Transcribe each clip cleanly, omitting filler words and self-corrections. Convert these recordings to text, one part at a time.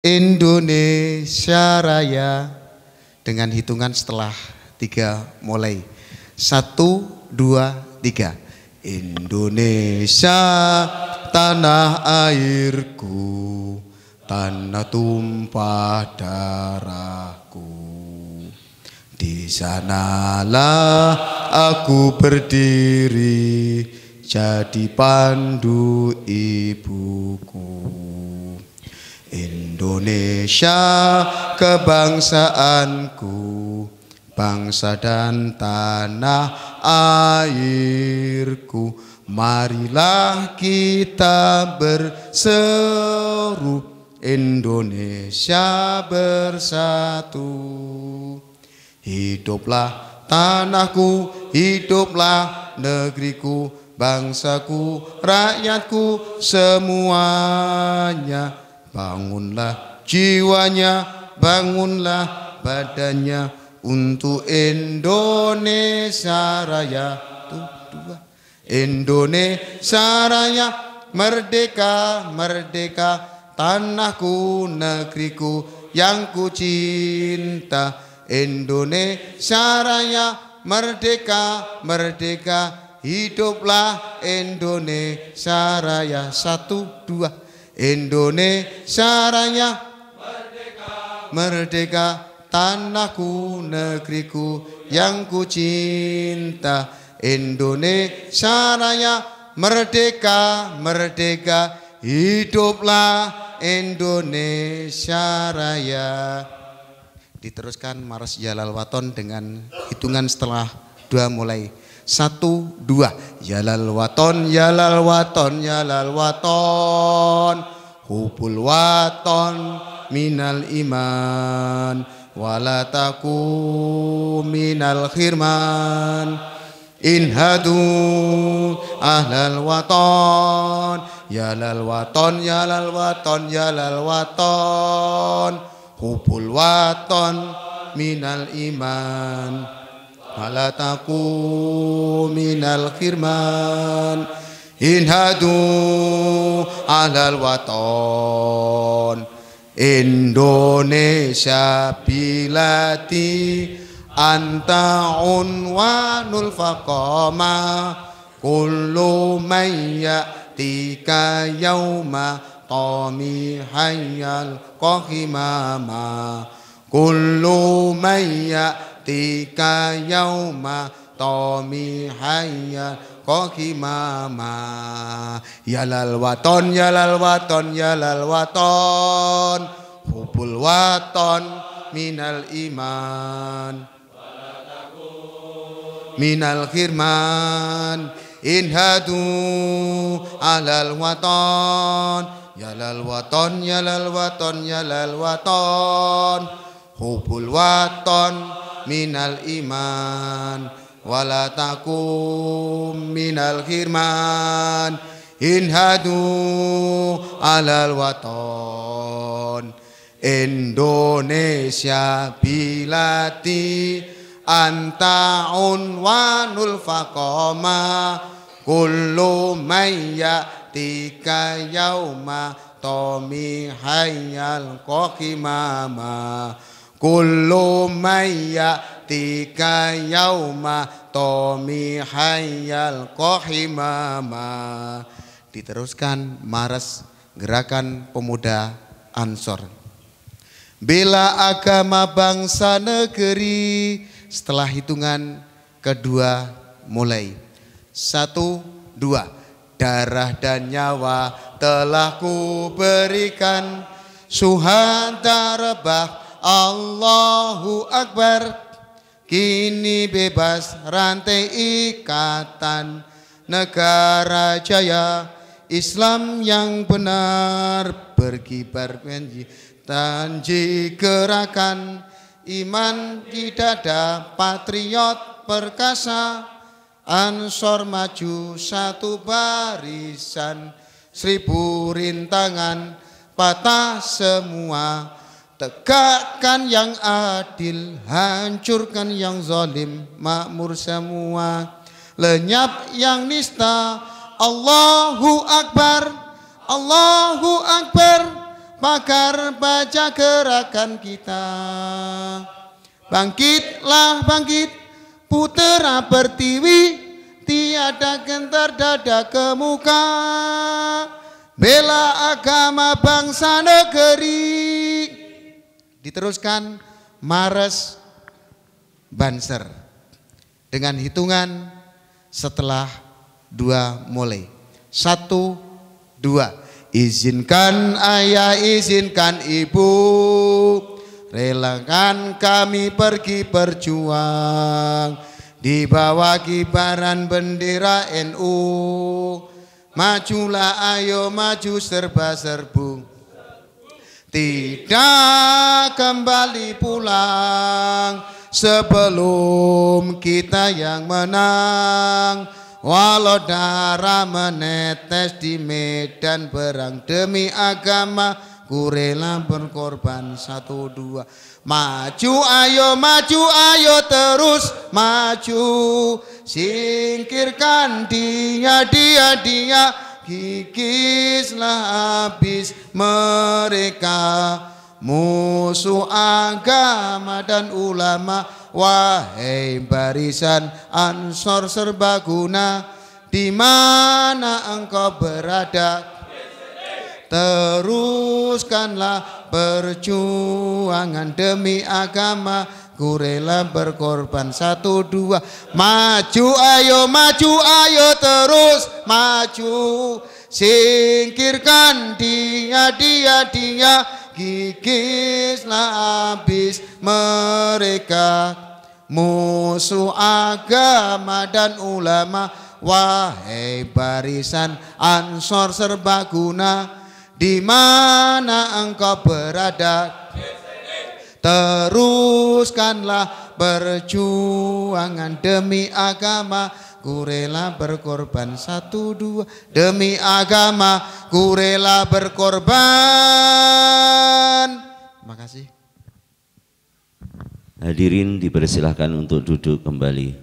Indonesia Raya dengan hitungan setelah 3 mulai. 1, 2, 3. Indonesia tanah airku, tanah tumpah darahku. Di sanalah aku berdiri, jadi pandu ibuku. Indonesia kebangsaanku, bangsa dan tanah airku. Marilah kita berseru, Indonesia bersatu. Hiduplah tanahku, hiduplah negeriku, bangsaku, rakyatku semuanya. Bangunlah jiwanya, bangunlah badannya untuk Indonesia Raya. Indonesia Raya, merdeka, merdeka, tanahku, negeriku yang ku cinta. Indonesia Raya, merdeka, merdeka, hiduplah Indonesia Raya. 1, 2. Indonesia Raya, merdeka, merdeka, tanahku, negeriku yang ku cinta. Indonesia Raya, merdeka, merdeka, hiduplah Indonesia Raya. Diteruskan Maros Jalal Waton dengan hitungan setelah 2 mulai. 1, 2. Yalal waton, yalal waton, yalal waton. Hubul waton minal iman, walataku minal khirman. Inhadu ahlal waton, yalal waton, yalal waton, yalal waton. Hubul waton minal iman, walataku minal khirman. Inhadu alal waton. Indonesia bilati anta unwanul faqama. Kullu man ya'tika yawma tami hayyal qahimama. Kullu man tika yauma tomi hayya qahimama. Yalal waton, yalal waton, yalal waton. Hubul waton minal iman, minal khirman. Inhadu alal waton, yalal waton, yalal waton, yalal waton. Hubul waton minal iman, walatakum minal khirman. Inhadu alal waton. Indonesia bilati anta unwanul faqama. Kullu man ya'tika yauma tomi hayyal qahimama. Kullu man ya'tika yauma tomi hayyal qahimama. Diteruskan Maras Gerakan Pemuda Ansor. Bela agama bangsa negeri. Setelah hitungan kedua mulai. 1, 2. Darah dan nyawa telah ku berikan, syuhada rebah Allahu Akbar. Kini bebas rantai ikatan, negara jaya Islam yang benar berkibar janji gerakan. Iman di dada patriot perkasa, Ansor maju satu barisan. 1000 rintangan patah semua. Tegakkan yang adil, hancurkan yang zalim, makmur semua. Lenyap yang nista, Allahu Akbar, Allahu Akbar. pagar baca gerakan kita. Bangkitlah bangkit, putera pertiwi, tiada gentar dada ke muka, bela agama bangsa negeri. Diteruskan Mares Banser dengan hitungan setelah 2 mulai. 1, 2. Izinkan ayah, izinkan ibu, relakan kami pergi berjuang di bawah kibaran bendera NU. Majulah ayo maju serba serbu, tidak kembali pulang sebelum kita yang menang. Walau darah menetes di medan perang demi agama, ku rela berkorban 1, 2. Maju ayo terus maju, singkirkan dia, kikislah habis mereka, musuh agama dan ulama. Wahai barisan Ansor serbaguna, di mana engkau berada, teruskanlah perjuangan demi agama, ku rela berkorban 1, 2. Maju ayo terus maju, singkirkan dia, kikislah habis mereka, musuh agama dan ulama. Wahai barisan Ansor serbaguna, di mana engkau berada, teruskanlah perjuangan demi agama, ku rela berkorban 1, 2. Demi agama ku rela berkorban. Terima kasih. Hadirin dipersilahkan untuk duduk kembali.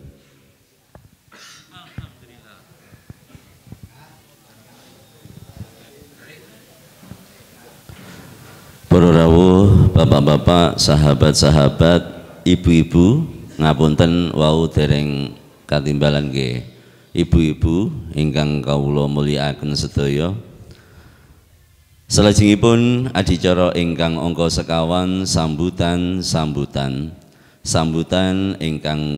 Para rawuh, bapak-bapak, sahabat-sahabat, ibu-ibu, ngapunten wau dereng katimbalan nggih. Ibu-ibu ingkang kawula mulyakaken sedaya. Salajengipun adicara ingkang angka sekawan sambutan ingkang